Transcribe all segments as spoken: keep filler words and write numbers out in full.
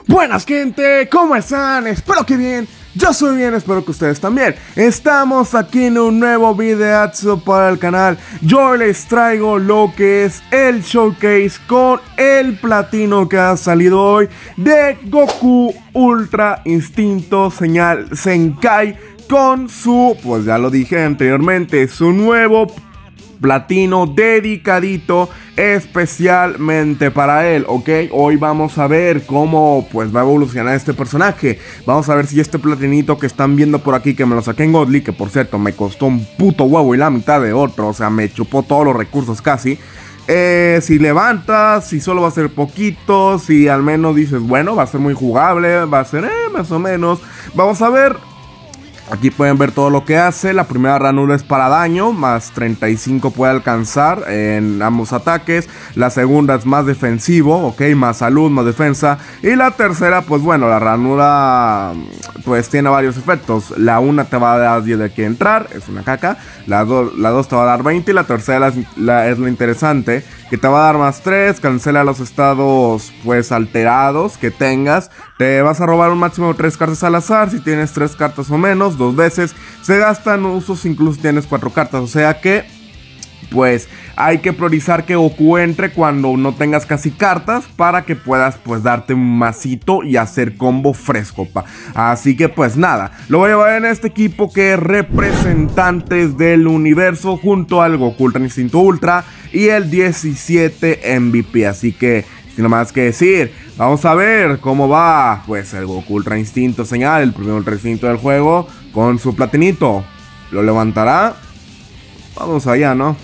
Buenas gente, ¿cómo están? Espero que bien, yo soy bien, espero que ustedes también. Estamos aquí en un nuevo videazo para el canal. Yo les traigo lo que es el showcase con el platino que ha salido hoy de Goku Ultra Instinto Señal Zenkai, con su, pues ya lo dije anteriormente, su nuevo platino dedicadito especialmente para él, ¿ok? Hoy vamos a ver cómo pues va a evolucionar este personaje. Vamos a ver si este platinito que están viendo por aquí, que me lo saqué en Godly, que por cierto me costó un puto huevo y la mitad de otro, o sea, me chupó todos los recursos casi. Eh, si levantas, si solo va a ser poquito, si al menos dices, bueno, va a ser muy jugable, va a ser eh, más o menos. Vamos a ver. Aquí pueden ver todo lo que hace. La primera ranura es para daño, más treinta y cinco puede alcanzar en ambos ataques. La segunda es más defensivo, ok, más salud, más defensa. Y la tercera, pues bueno, la ranura pues tiene varios efectos. La una te va a dar diez de aquí entrar, es una caca. La dos la dos te va a dar veinte y la tercera es, la, es lo interesante, que te va a dar más tres, cancela los estados pues alterados que tengas. Te vas a robar un máximo de tres cartas al azar, si tienes tres cartas o menos, dos veces. Se gastan usos incluso si tienes cuatro cartas, o sea que pues hay que priorizar que Goku entre cuando no tengas casi cartas, para que puedas pues darte un masito y hacer combo fresco, pa. Así que pues nada, lo voy a llevar en este equipo que es representantes del universo, junto al Goku Ultra Instinto Ultra y el diecisiete M V P. Así que sin más que decir, vamos a ver cómo va pues el Goku Ultra Instinto Señal, el primer Ultra Instinto del juego, con su platinito. ¿Lo levantará? Vamos allá, ¿no?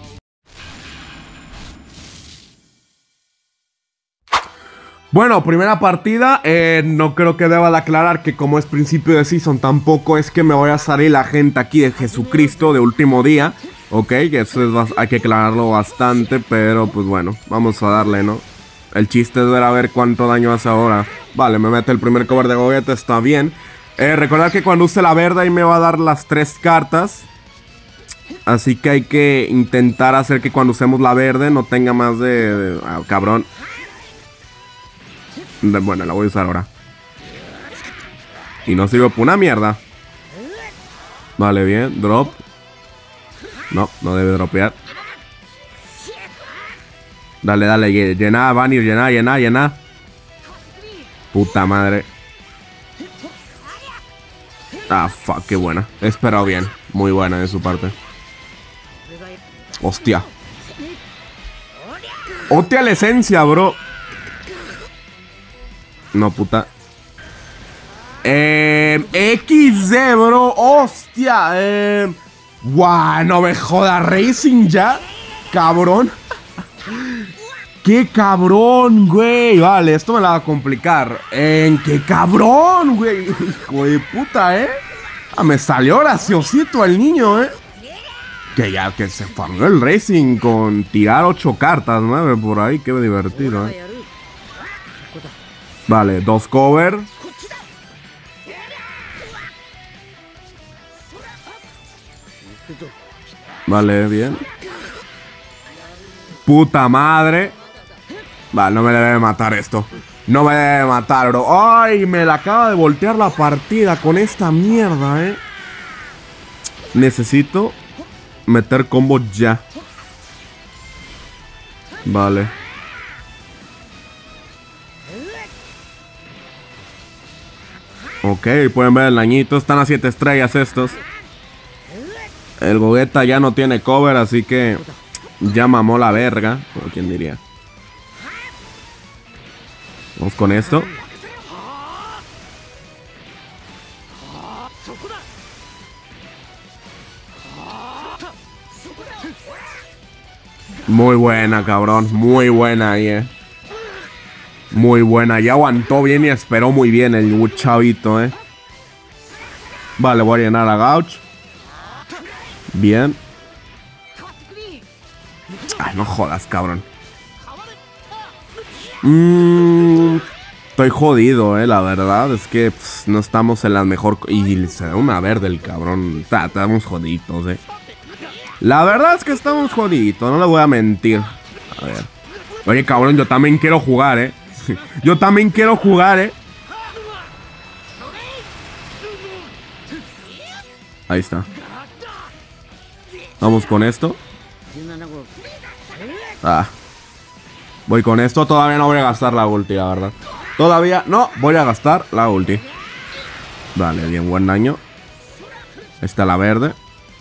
Bueno, primera partida, eh, no creo que deba de aclarar que como es principio de season, tampoco es que me vaya a salir la gente aquí de Jesucristo de último día, ok, que eso es, hay que aclararlo bastante, pero pues bueno, vamos a darle, ¿no? El chiste es ver a ver cuánto daño hace ahora. Vale, me mete el primer cover de Gogeta, está bien. Eh, recordad que cuando use la verde ahí me va a dar las tres cartas, así que hay que intentar hacer que cuando usemos la verde no tenga más de... de ah, cabrón. Bueno, la voy a usar ahora. Y no sirve por una mierda. Vale, bien, drop. No, no debe dropear. Dale, dale, llena, Vanir, llena, llena, llena. Puta madre. Ah, fuck, qué buena. He esperado bien, muy buena de su parte. Hostia. Hostia la esencia, bro. No, puta. Eh, equis de, bro. Hostia. Eh, Guau, no me joda. Racing ya. Cabrón. Qué cabrón, güey. Vale, esto me la va a complicar. ¿En qué cabrón, güey? Hijo de puta, eh. Ah, me salió graciosito el niño, eh. Que ya que se farmó el Racing con tirar ocho cartas, nueve por ahí. Qué divertido, eh. Vale, dos cover. Vale, bien. Puta madre. Vale, no me debe matar esto. No me debe matar, bro. Ay, me la acaba de voltear la partida con esta mierda, eh. Necesito meter combo ya. Vale. Ok, pueden ver el dañito. Están a siete estrellas estos. El Gogeta ya no tiene cover, así que ya mamó la verga, como quien diría. Vamos con esto. Muy buena, cabrón. Muy buena ahí, eh. Muy buena, ya aguantó bien y esperó muy bien el chavito, eh. Vale, voy a llenar a Gauch. Bien. Ay, no jodas, cabrón. Mm, estoy jodido, eh, la verdad. Es que pss, no estamos en la mejor... Y se da una verde el cabrón. Estamos jodidos, eh. La verdad es que estamos jodidos, no le voy a mentir. A ver. Oye, cabrón, yo también quiero jugar, eh. Yo también quiero jugar, eh. Ahí está. Vamos con esto. Ah. Voy con esto. Todavía no voy a gastar la ulti, la verdad. Todavía no voy a gastar la ulti. Vale, bien, buen daño. Está la verde.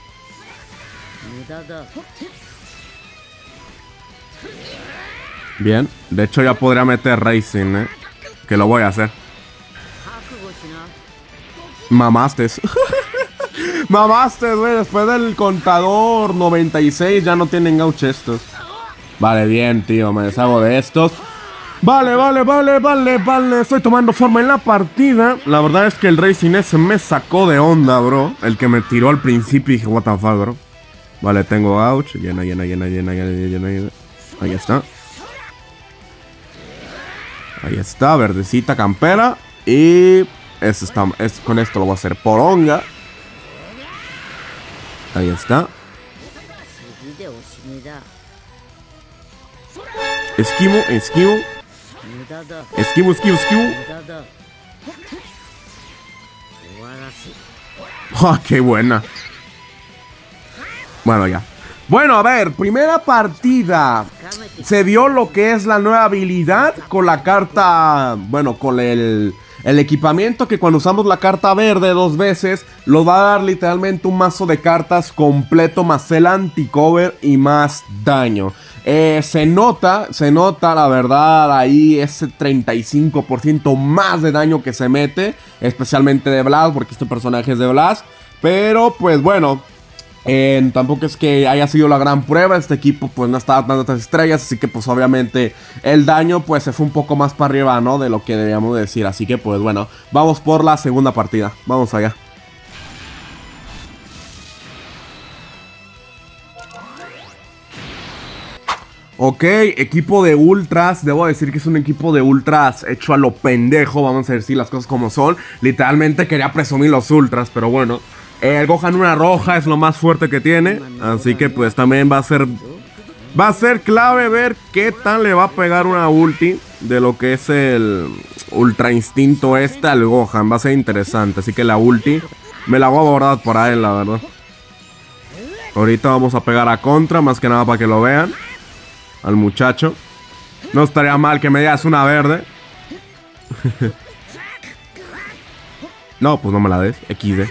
Bien. De hecho ya podría meter Racing, eh. Que lo voy a hacer. Mamastes. Mamastes, güey. Después del contador noventa y seis ya no tienen gauch estos. Vale, bien, tío. Me deshago de estos. Vale, vale, vale, vale, vale. Estoy tomando forma en la partida. La verdad es que el Racing ese me sacó de onda, bro. El que me tiró al principio y dije, what the fuck, bro. Vale, tengo gauch. Llena, llena, llena, llena, llena, llena, llena. Ahí está. Ahí está, verdecita campera. Y es está, es, con esto lo voy a hacer poronga. Ahí está. Esquivo, esquivo. Esquivo, esquivo, esquivo. ¡Oh, qué buena! Bueno, ya. Bueno, a ver, primera partida. Se vio lo que es la nueva habilidad con la carta... Bueno, con el... El equipamiento que cuando usamos la carta verde dos veces, lo va a dar literalmente un mazo de cartas completo, más el anti-cover y más daño. Eh, se nota, se nota la verdad ahí ese treinta y cinco por ciento más de daño que se mete, especialmente de Blast, porque este personaje es de Blast. Pero pues bueno... Eh, tampoco es que haya sido la gran prueba. Este equipo pues no estaba dando tantas estrellas, así que pues obviamente el daño pues se fue un poco más para arriba, ¿no? De lo que debíamos decir, así que pues bueno, vamos por la segunda partida, vamos allá. Ok, equipo de ultras. Debo decir que es un equipo de ultras hecho a lo pendejo, vamos a decir las cosas como son. Literalmente quería presumir los ultras, pero bueno. El Gohan una roja es lo más fuerte que tiene, así que pues también va a ser va a ser clave ver qué tal le va a pegar una ulti de lo que es el Ultra Instinto este al Gohan. Va a ser interesante, así que la ulti me la voy a guardar para él, la verdad. Ahorita vamos a pegar a contra, más que nada para que lo vean al muchacho. No estaría mal que me digas una verde. No, pues no me la des, equis de.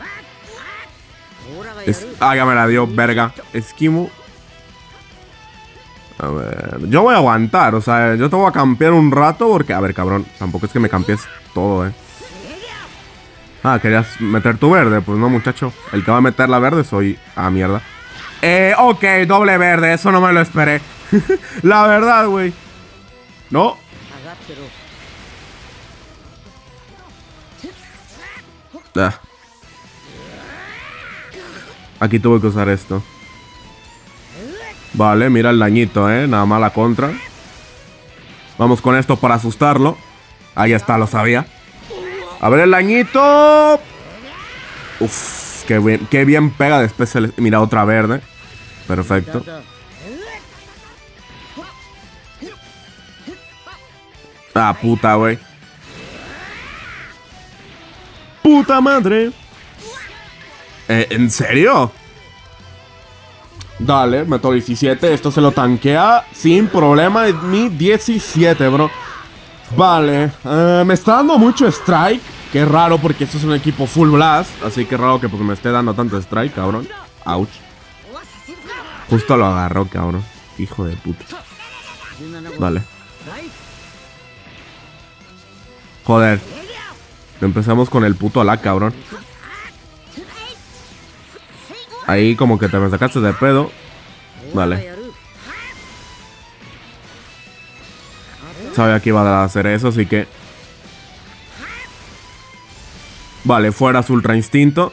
Es, ah, ya me la dio, verga. Esquivo. A ver, yo voy a aguantar, o sea, yo te voy a campear un rato porque, a ver, cabrón, tampoco es que me campees todo, eh. Ah, querías meter tu verde, pues no, muchacho. El que va a meter la verde soy... Ah, mierda. Eh, ok, doble verde, eso no me lo esperé. La verdad, güey. No. Ah. Aquí tuve que usar esto. Vale, mira el dañito, eh. Nada más la contra. Vamos con esto para asustarlo. Ahí está, lo sabía. A ver el dañito. Uf, qué bien, qué bien pega de especial. Mira, otra verde. Perfecto. Ah, puta, güey. Puta madre. Eh, ¿En serio? Dale, meto diecisiete. Esto se lo tanquea sin problema. Mi diecisiete, bro. Vale. Eh, me está dando mucho strike. Qué raro porque esto es un equipo full blast. Así que raro que pues, me esté dando tanto strike, cabrón. Ouch. Justo lo agarró, cabrón. Hijo de puta. Vale. Joder. Empezamos con el puto ala, cabrón. Ahí como que te me sacaste de pedo. Vale. Sabía que iba a hacer eso, así que... Vale, fuera su Ultra Instinto.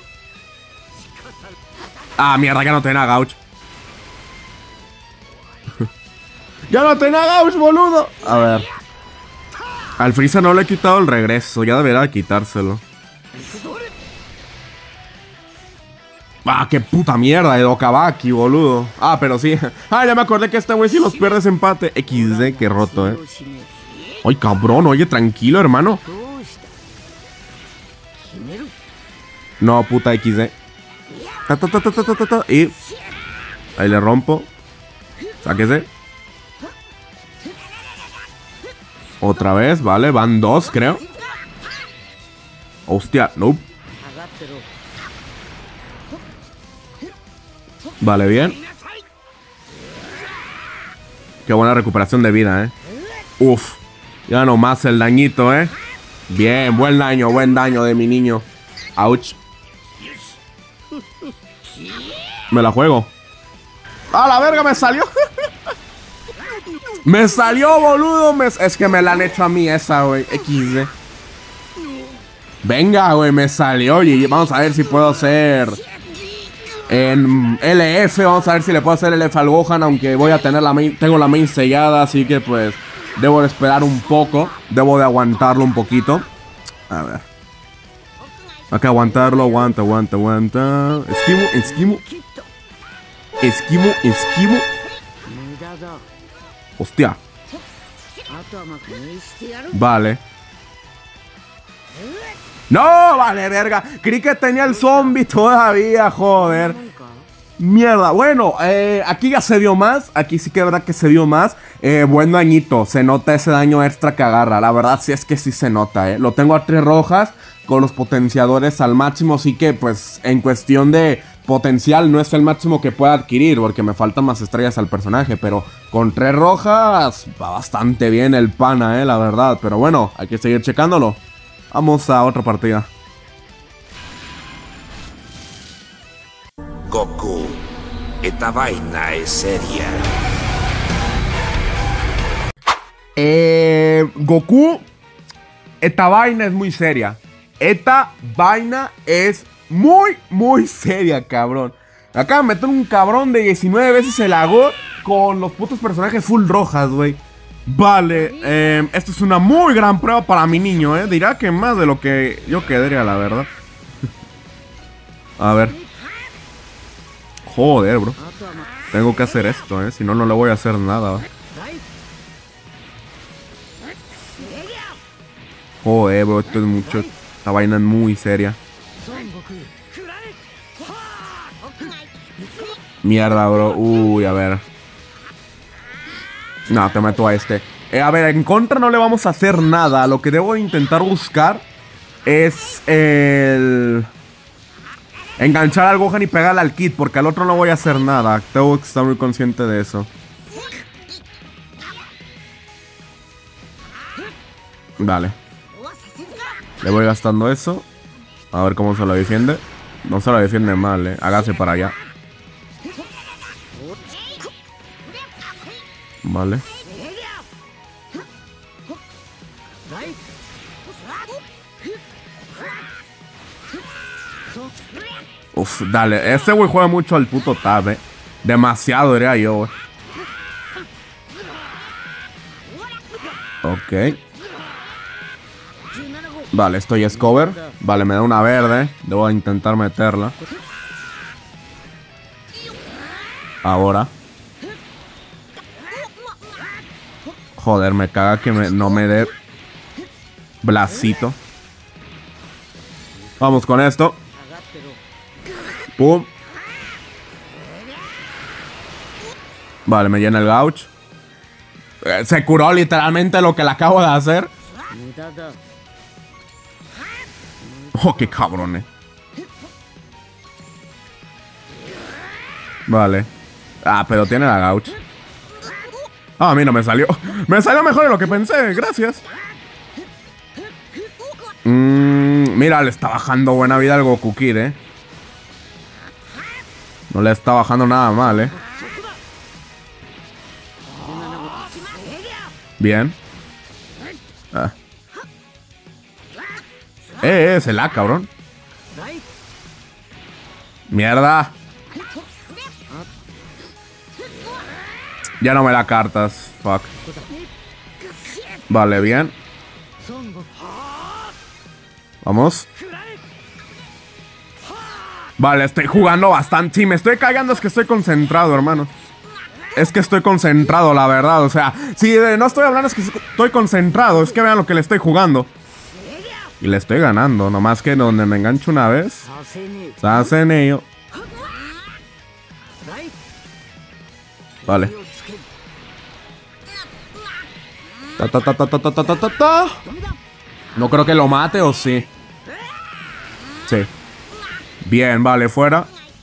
Ah, mierda, ya no tenía Gauch. ¡Ya no tenía Gauch, boludo! A ver. Al Frieza no le he quitado el regreso. Ya debería quitárselo. Ah, qué puta mierda de Dokabaki, boludo. Ah, pero sí. Ah, ya me acordé que este güey si los pierdes empate. equis de, qué roto, eh. Ay, cabrón, oye, tranquilo, hermano. No, puta equis de. Ta, ta, ta, ta, ta, ta, ta, y ahí le rompo. Sáquese. Otra vez, vale, van dos, creo. Hostia, no. Vale, bien. Qué buena recuperación de vida, eh. Uf, ya nomás el dañito, eh. Bien, buen daño, buen daño de mi niño. Ouch. Me la juego. ¡A la verga, me salió! Me salió, boludo. Me... Es que me la han hecho a mí esa, güey. equis de. Venga, güey, me salió. Y vamos a ver si puedo hacer... En ele efe, vamos a ver si le puedo hacer el F al Gohan. Aunque voy a tener la main... Tengo la main sellada, así que pues... Debo de esperar un poco. Debo de aguantarlo un poquito. A ver. Hay que aguantarlo, aguanta, aguanta, aguanta. Esquivo, esquivo. Esquivo, esquivo. Hostia. Vale. No, vale, verga. Creí que tenía el zombie todavía, joder. Mierda, bueno, eh, aquí ya se dio más. Aquí sí que es verdad que se dio más. eh, Buen dañito, se nota ese daño extra que agarra. La verdad sí es que sí se nota, eh. Lo tengo a tres rojas con los potenciadores al máximo. Así que pues en cuestión de potencial no es el máximo que pueda adquirir, porque me faltan más estrellas al personaje. Pero con tres rojas va bastante bien el pana, eh, la verdad. Pero bueno, hay que seguir checándolo. Vamos a otra partida. Goku, esta vaina es seria. Eh, Goku, esta vaina es muy seria. Esta vaina es muy, muy seria, cabrón. Acá me meten un cabrón de diecinueve veces el agua con los putos personajes full rojas, güey. Vale, eh, esto es una muy gran prueba para mi niño, eh. Dirá que más de lo que yo quedaría, la verdad. A ver. Joder, bro. Tengo que hacer esto, eh. Si no, no le voy a hacer nada. Joder, bro. Esto es mucho. Esta vaina es muy seria. Mierda, bro. Uy, a ver. No, te meto a este. Eh, a ver, en contra no le vamos a hacer nada. Lo que debo intentar buscar es el... enganchar al Gohan y pegarle al Kid, porque al otro no voy a hacer nada. Tengo que estar muy consciente de eso. Vale. Le voy gastando eso. A ver cómo se lo defiende. No se lo defiende mal, eh. Hágase para allá. Vale. Uf, dale. Este güey juega mucho al puto tab, eh. Demasiado, diría yo, güey. Ok. Vale, esto ya es cover. Vale, me da una verde. Debo intentar meterla. Ahora. Joder, me caga que me, no me dé Blasito. Vamos con esto. Pum. Vale, me llena el gauch. Eh, se curó literalmente lo que le acabo de hacer. Oh, qué cabrón, eh. Vale. Ah, pero tiene la gauch. Ah, a mí no me salió. Me salió mejor de lo que pensé, gracias. Mm, mira, le está bajando buena vida al Goku Kid, eh. No le está bajando nada mal, eh. Bien. Ah. Eh, eh, se la, cabrón. Mierda. Ya no me la cartas. Fuck. Vale, bien. Vamos. Vale, estoy jugando bastante. Si me estoy cagando es que estoy concentrado, hermano. Es que estoy concentrado, la verdad. O sea, si no estoy hablando es que estoy concentrado. Es que vean lo que le estoy jugando. Y le estoy ganando. Nomás que donde me engancho una vez, se hacen ello. Vale. Ta, ta, ta, ta, ta, ta, ta, ta, ta. No creo que lo mate, ¿o sí? Sí. Bien, vale, fuera.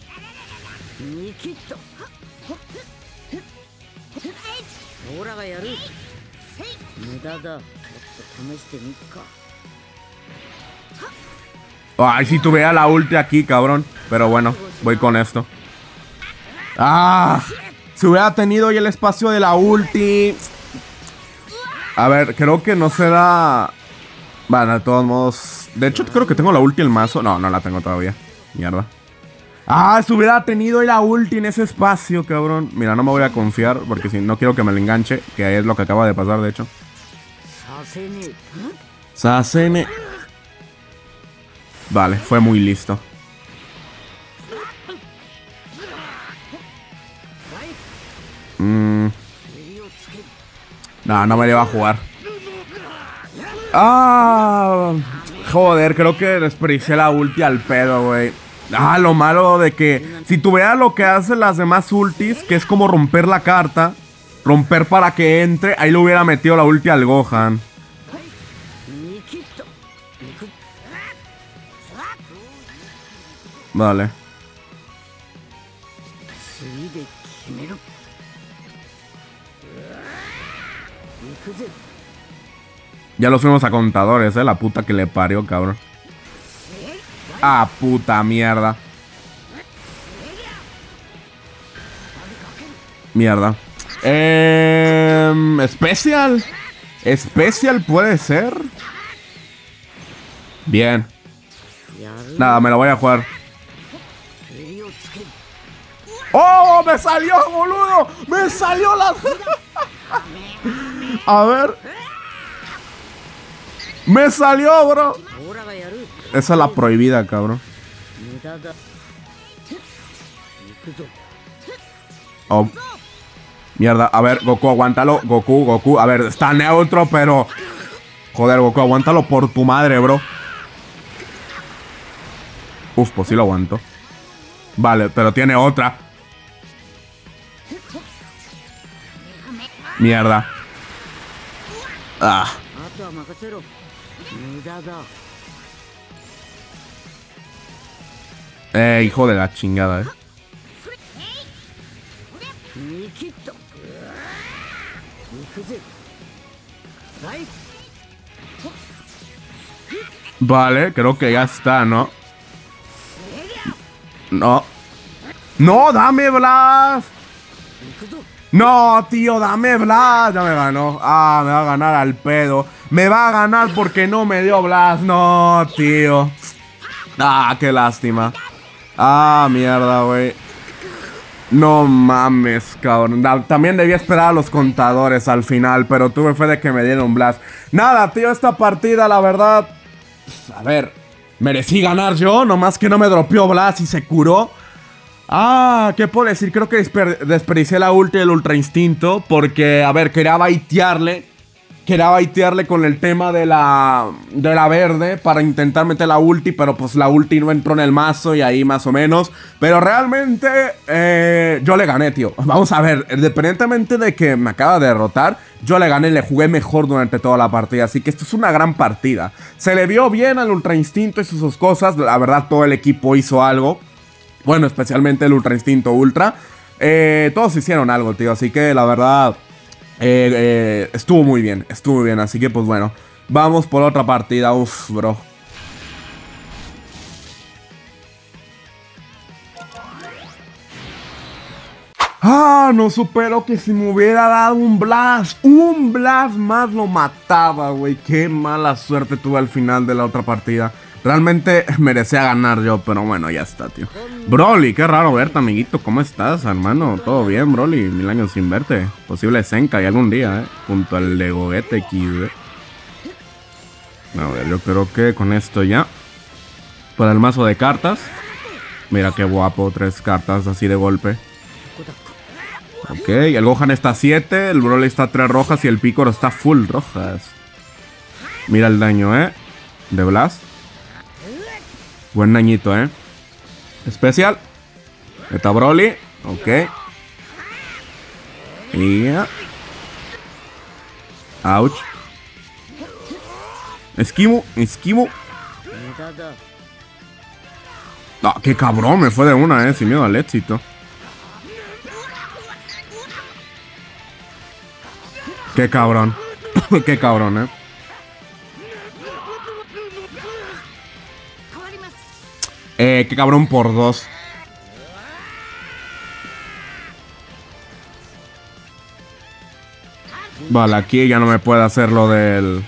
Ay, si tuviera la ulti aquí, cabrón. Pero bueno, voy con esto. Ah, si hubiera tenido ya el espacio de la ulti. A ver, creo que no será. Bueno, de todos modos. De hecho, creo que tengo la ulti en el mazo. No, no la tengo todavía. Mierda. Ah, si hubiera tenido la ulti en ese espacio, cabrón. Mira, no me voy a confiar porque si no quiero que me le enganche. Que es lo que acaba de pasar, de hecho. Sasene. Vale, fue muy listo. Mm. No, no me le va a jugar. Ah, joder, creo que desperdicié la ulti al pedo, güey. Ah, lo malo de que si tuviera lo que hacen las demás ultis, que es como romper la carta, romper para que entre, ahí le hubiera metido la ulti al Gohan. Vale. Ya los fuimos a contadores, eh. La puta que le parió, cabrón. Ah, puta mierda. Mierda. Eh, Especial. Especial puede ser. Bien. Nada, me lo voy a jugar. ¡Oh! ¡Me salió, boludo! ¡Me salió la... A ver. ¡Me salió, bro! Esa es la prohibida, cabrón. Oh. Mierda, a ver, Goku, aguántalo. Goku, Goku, a ver, está neutro, pero... Joder, Goku, aguántalo por tu madre, bro. Uf, pues sí lo aguanto. Vale, pero tiene otra. Mierda. Ah. Eh, hijo de la chingada, eh. Vale, creo que ya está, ¿no? No. ¡No, dame Blast! No, tío, dame Blast. Ya me ganó. Ah, me va a ganar al pedo. Me va a ganar porque no me dio Blast. No, tío. Ah, qué lástima. Ah, mierda, güey. No mames, cabrón. También debía esperar a los contadores al final, pero tuve fe de que me dieron Blast. Nada, tío, esta partida, la verdad... Pues, a ver, merecí ganar yo, nomás que no me dropeó Blast y se curó. Ah, ¿qué puedo decir? Creo que desper desperdicié la ulti del Ultra Instinto porque, a ver, quería baitearle. Quería baitearle con el tema de la, de la verde para intentar meter la ulti, pero pues la ulti no entró en el mazo y ahí más o menos. Pero realmente eh, yo le gané, tío. Vamos a ver, independientemente de que me acaba de derrotar, yo le gané, le jugué mejor durante toda la partida. Así que esto es una gran partida. Se le vio bien al Ultra Instinto y sus cosas. La verdad, todo el equipo hizo algo. Bueno, especialmente el Ultra Instinto Ultra. Eh, todos hicieron algo, tío. Así que la verdad... Eh, eh, estuvo muy bien, estuvo muy bien, así que pues bueno, vamos por otra partida. Uff, bro. Ah, no supero que si me hubiera dado un blast, un blast más lo mataba, güey. Qué mala suerte tuve al final de la otra partida. Realmente merecía ganar yo, pero bueno, ya está, tío. Broly, qué raro verte, amiguito. ¿Cómo estás, hermano? ¿Todo bien, Broly? Mil años sin verte. Posible Senka y algún día, ¿eh? Junto al de Gogeta X D. A ver, yo creo que con esto ya. Para el mazo de cartas. Mira qué guapo, tres cartas así de golpe. Ok, el Gohan está a siete, el Broly está a tres rojas y el Piccolo está full rojas. Mira el daño, ¿eh? De Blast. Buen dañito, ¿eh? Especial. Está Broly. Ok. Y... ouch. Esquivo, esquivo. Ah, qué cabrón, me fue de una, eh, sin miedo al éxito. Qué cabrón. Qué cabrón, eh. Eh, qué cabrón por dos. Vale, aquí ya no me puede hacer lo del...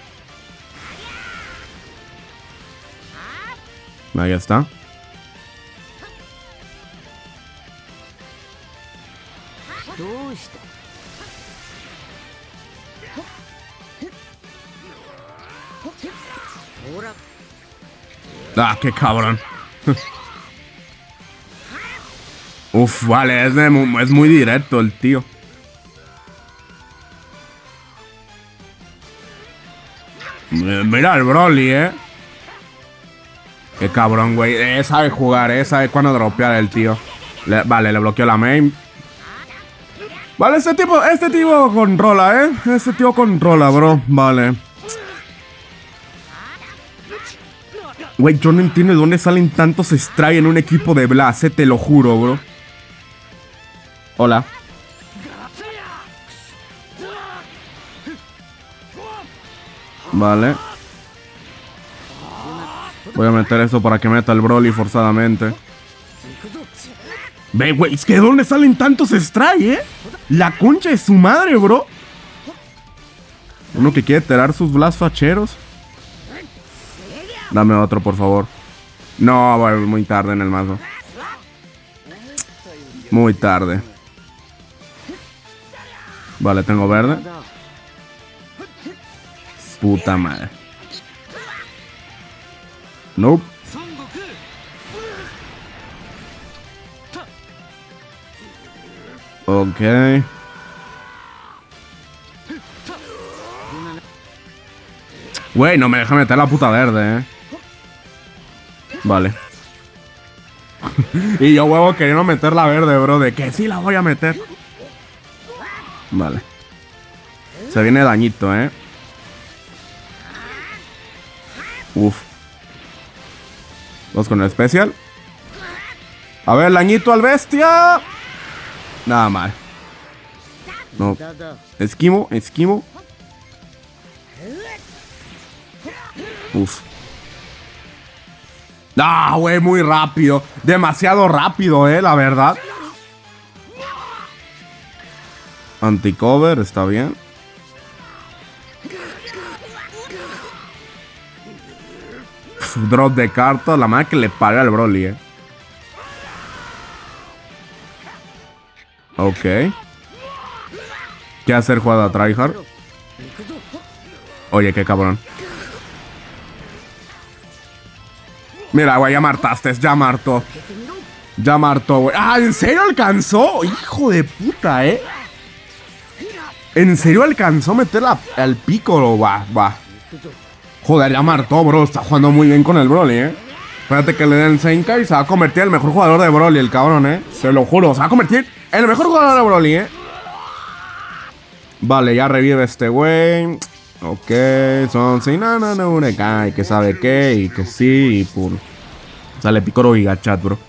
Ahí está. Ah, qué cabrón. Uf, vale, es, de, es muy directo el tío. Mira el Broly, eh. Qué cabrón, güey. Eh, sabe jugar, eh. Sabe cuándo dropear el tío. Le, vale, le bloqueó la main. Vale, este tipo, este tipo controla, eh. Este tío controla, bro. Vale. Güey, yo no entiendo de dónde salen tantos Stray en un equipo de Blast, eh, te lo juro, bro. Hola. Vale. Voy a meter esto para que meta el Broly forzadamente. Ve, güey, es que ¿de dónde salen tantos Stray, eh? La concha de su madre, bro. Uno que quiere tirar sus Blast facheros. Dame otro, por favor. No, voy muy tarde en el mazo. Muy tarde. Vale, tengo verde. Puta madre. Nope. Ok. Güey, no me deja meter la puta verde, eh. Vale. Y yo, huevo, queriendo meter la verde, bro. De que sí la voy a meter. Vale. Se viene dañito, eh. Uf. Vamos con el especial. A ver, dañito al bestia. Nada mal. No. Esquivo, esquivo. Uf. Ah, güey, muy rápido. Demasiado rápido, eh, la verdad. Anticover, está bien. Uf, drop de cartas. La madre que le paga al Broly, eh. Ok. ¿Qué hacer jugada tryhard? Oye, qué cabrón. Mira, güey, ya martaste, ya martó. Ya martó, güey. Ah, ¿en serio alcanzó? Hijo de puta, eh. ¿En serio alcanzó a meter la, al Piccolo? Va, va. Joder, ya martó, bro. Está jugando muy bien con el Broly, eh. Espérate que le den Senkai y se va a convertir en el mejor jugador de Broly, el cabrón, eh. Se lo juro, se va a convertir en el mejor jugador de Broly, eh. Vale, ya revive este güey. Ok, son sin nada, no, no, y que sabe qué, y que sí, y pum. Sale Piccolo y Gachat, bro.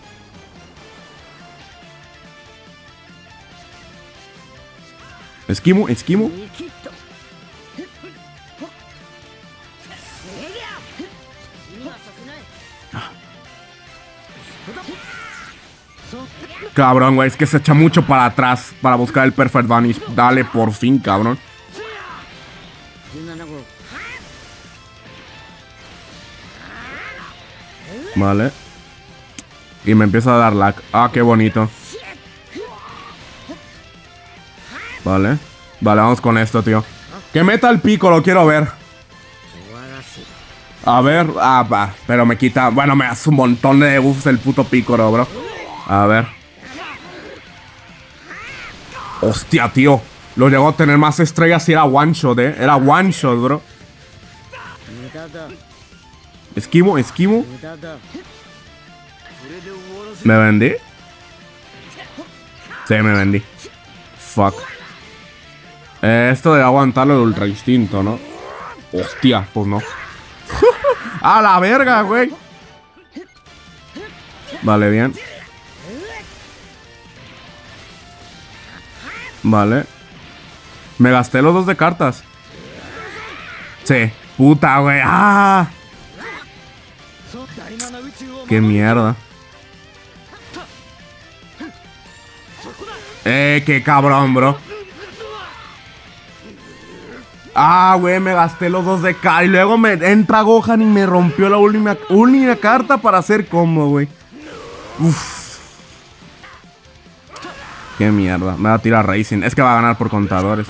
Esquimo, esquimo. Cabrón, güey, es que se echa mucho para atrás para buscar el Perfect Vanish. Dale, por fin, cabrón. Vale. Y me empieza a dar lag. Ah, qué bonito. Vale. Vale, vamos con esto, tío. Que meta el pico, lo quiero ver. A ver. Ah, va. Pero me quita... Bueno, me hace un montón de buffs el puto Piccolo, bro. A ver. Hostia, tío. Lo llegó a tener más estrellas y era one shot, eh. Era one shot, bro. Esquivo, esquivo. ¿Me vendí? Sí, me vendí. Fuck. Eh, esto de aguantarlo de ultra instinto, ¿no? Hostia, pues no. ¡A la verga, güey! Vale, bien. Vale. Me gasté los dos de cartas. Sí. Puta, güey. ¡Ah! ¡Qué mierda! Eh, qué cabrón, bro. Ah, güey, me gasté los dos de K. Y luego me entra Gohan y me rompió la última, única carta para hacer combo, güey. Uff. Qué mierda. Me va a tirar Racing. Es que va a ganar por contadores.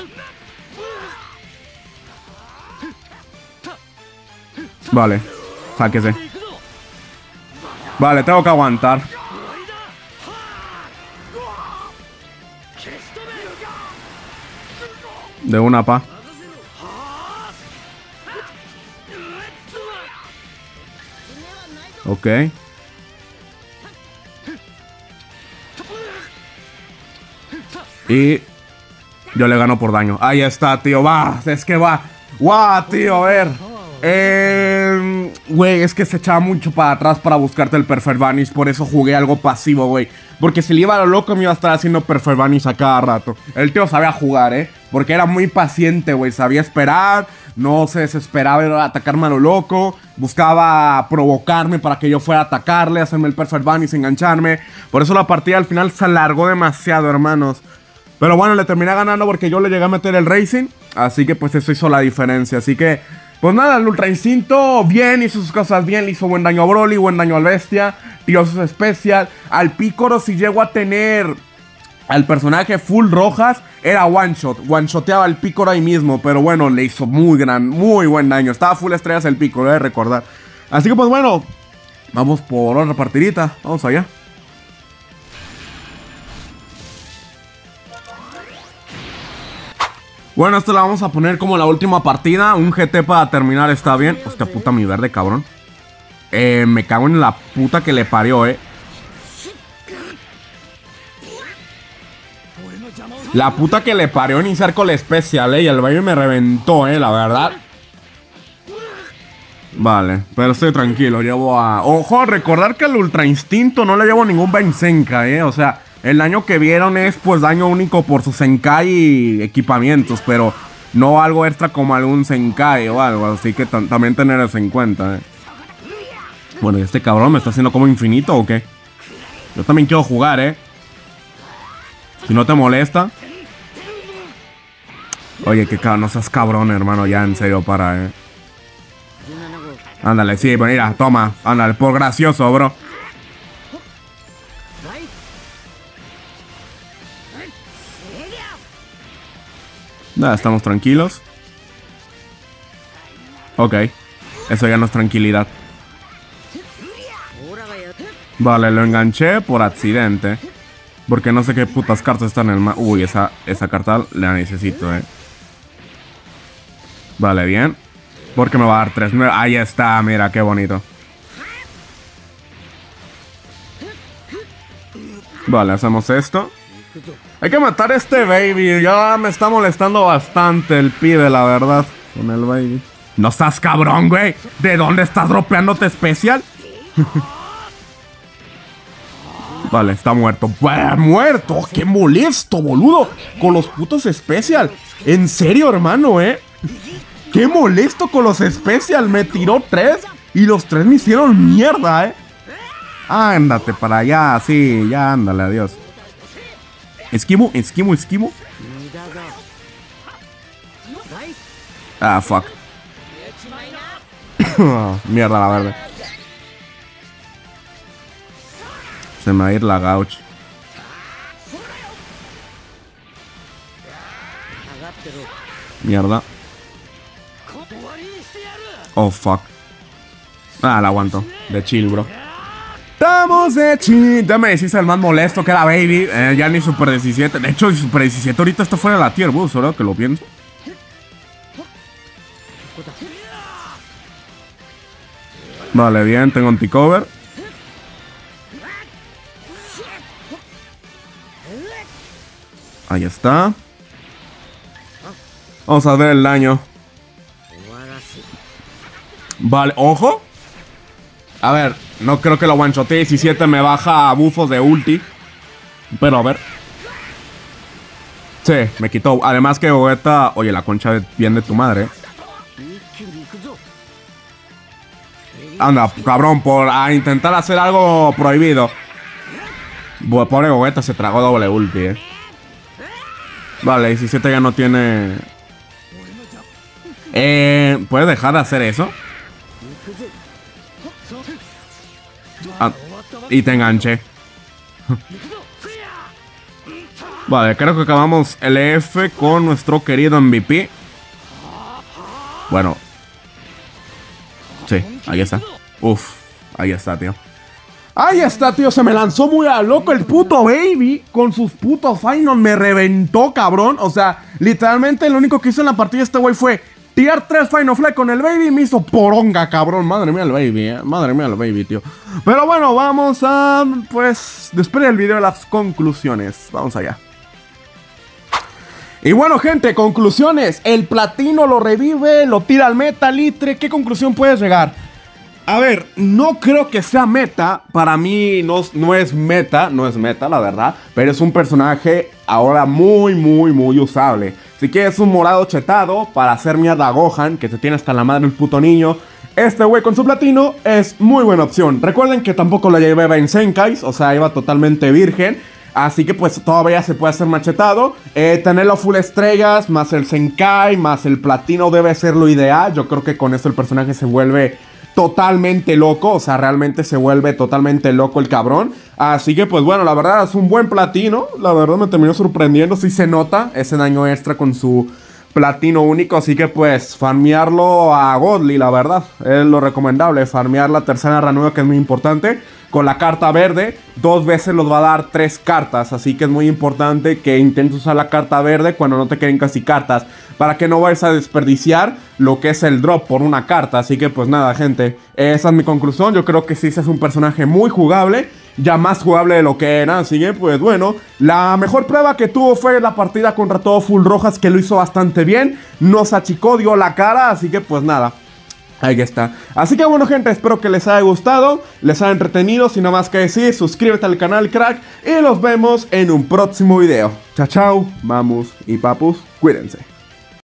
Vale. Sáquese. Vale, tengo que aguantar. De una, pa. Ok. Y yo le gano por daño. Ahí está, tío. Va, es que va. Guau, tío, a ver. Eh, güey, es que se echaba mucho para atrás para buscarte el Perfect Vanish. Por eso jugué algo pasivo, güey. Porque si le iba a lo loco me iba a estar haciendo Perfect Vanish a cada rato. El tío sabía jugar, eh. Porque era muy paciente, güey. Sabía esperar. No se desesperaba de atacarme a lo loco. Buscaba provocarme para que yo fuera a atacarle, hacerme el Perfect Vanish, engancharme. Por eso la partida al final se alargó demasiado, hermanos. Pero bueno, le terminé ganando porque yo le llegué a meter el Racing. Así que pues eso hizo la diferencia. Así que, pues nada, el Ultra Instinto bien, hizo sus cosas bien. Le hizo buen daño a Broly, buen daño al Bestia. Tiró sus especial. Al Piccolo, si llego a tener al personaje full rojas, era one shot. One shoteaba al Piccolo ahí mismo. Pero bueno, le hizo muy gran, muy buen daño. Estaba full estrellas el Piccolo, de recordar. Así que pues bueno, vamos por otra partidita. Vamos allá. Bueno, esto la vamos a poner como la última partida. Un G T para terminar, está bien. Hostia puta, mi verde, cabrón. Eh, me cago en la puta que le parió, eh. La puta que le parió iniciar con la especial, eh. Y el baby me reventó, eh, la verdad. Vale, pero estoy tranquilo, llevo a... Ojo, recordar que al Ultra Instinto no le llevo ningún Bensenka, eh. O sea... El daño que vieron es pues daño único por su Zenkai y equipamientos, pero no algo extra como algún Zenkai o algo, así que también tener eso en cuenta, eh. Bueno, ¿y este cabrón me está haciendo como infinito o qué? Yo también quiero jugar, eh. Si no te molesta. Oye, que cabrón, no seas cabrón, hermano, ya en serio, para, eh. Ándale, sí, pues mira, toma, ándale, por gracioso, bro. Nada, estamos tranquilos. Ok. Eso ya no es tranquilidad. Vale, lo enganché por accidente. Porque no sé qué putas cartas están en el ma... Uy, esa, esa carta la necesito, eh. Vale, bien. Porque me va a dar tres. Ahí está, mira, qué bonito. Vale, hacemos esto. Hay que matar a este baby. Ya me está molestando bastante el pibe, la verdad. Con el baby. No estás cabrón, güey. ¿De dónde estás dropeándote especial? Vale, está muerto. ¡Bah, muerto! ¡Qué molesto, boludo! Con los putos especial. En serio, hermano, ¿eh? ¡Qué molesto con los especial! Me tiró tres y los tres me hicieron mierda, ¿eh? Ándate para allá, sí, ya ándale, adiós. Esquivo, esquivo, esquivo. Ah, fuck. Mierda, la verde. Se me va a ir la gauch. Mierda. Oh, fuck. Ah, la aguanto. De chill, bro. Estamos de chin. Ya me decís el más molesto que era Baby. Eh, ya ni Super diecisiete. De hecho, Super diecisiete ahorita está fuera de la tier boost, ¿verdad? Que lo pienso. Vale, bien, tengo anti-cover. Ahí está. Vamos a ver el daño. Vale, ojo. A ver, no creo que lo one-shotee. diecisiete me baja a bufos de ulti. Pero a ver. Sí, me quitó. Además que Gogeta... Oye, la concha de bien de tu madre. Anda, cabrón, por a intentar hacer algo prohibido. Bueno, pobre Gogeta se tragó doble ulti, eh. Vale, diecisiete ya no tiene... Eh, ¿puedes dejar de hacer eso? Ah, y te enganché. Vale, creo que acabamos el E F con nuestro querido M V P. Bueno. Sí, ahí está. Uf, ahí está, tío. Ahí está, tío, se me lanzó muy a loco el puto Baby con sus putos finals. Me reventó, cabrón. O sea, literalmente lo único que hizo en la partida este güey fue tirar tres Final Fly con el Baby y me hizo poronga, cabrón. Madre mía el Baby, eh. Madre mía el Baby, tío. Pero bueno, vamos a, pues, después del video de las conclusiones. Vamos allá. Y bueno, gente, conclusiones. El platino lo revive, lo tira al meta, Litre. ¿Qué conclusión puedes llegar? A ver, no creo que sea meta. Para mí no, no es meta, no es meta, la verdad. Pero es un personaje ahora muy, muy, muy usable. Si quieres un morado chetado para hacer mierda a Gohan, que te tiene hasta la madre el puto niño, este güey con su platino es muy buena opción. Recuerden que tampoco lo llevaba en Zenkais, o sea, iba totalmente virgen. Así que pues todavía se puede hacer machetado. eh, Tenerlo full estrellas, más el Zenkai, más el platino debe ser lo ideal. Yo creo que con esto el personaje se vuelve totalmente loco. O sea, realmente se vuelve totalmente loco el cabrón. Así que pues bueno, la verdad es un buen platino. La verdad me terminó sorprendiendo. Sí se nota ese daño extra con su platino único. Así que pues farmearlo a Godly, la verdad es lo recomendable. Farmear la tercera ranura, que es muy importante. Con la carta verde, dos veces los va a dar tres cartas. Así que es muy importante que intentes usar la carta verde cuando no te queden casi cartas, para que no vayas a desperdiciar lo que es el drop por una carta. Así que pues nada, gente, esa es mi conclusión. Yo creo que sí, es un personaje muy jugable, ya más jugable de lo que era. Así que pues bueno, la mejor prueba que tuvo fue la partida contra todo Full Rojas, que lo hizo bastante bien. Nos achicó, dio la cara, así que pues nada, ahí está. Así que bueno, gente, espero que les haya gustado, les haya entretenido. Sin nada más que decir, suscríbete al canal, crack, y los vemos en un próximo video. Chao, chao, vamos y papus, cuídense.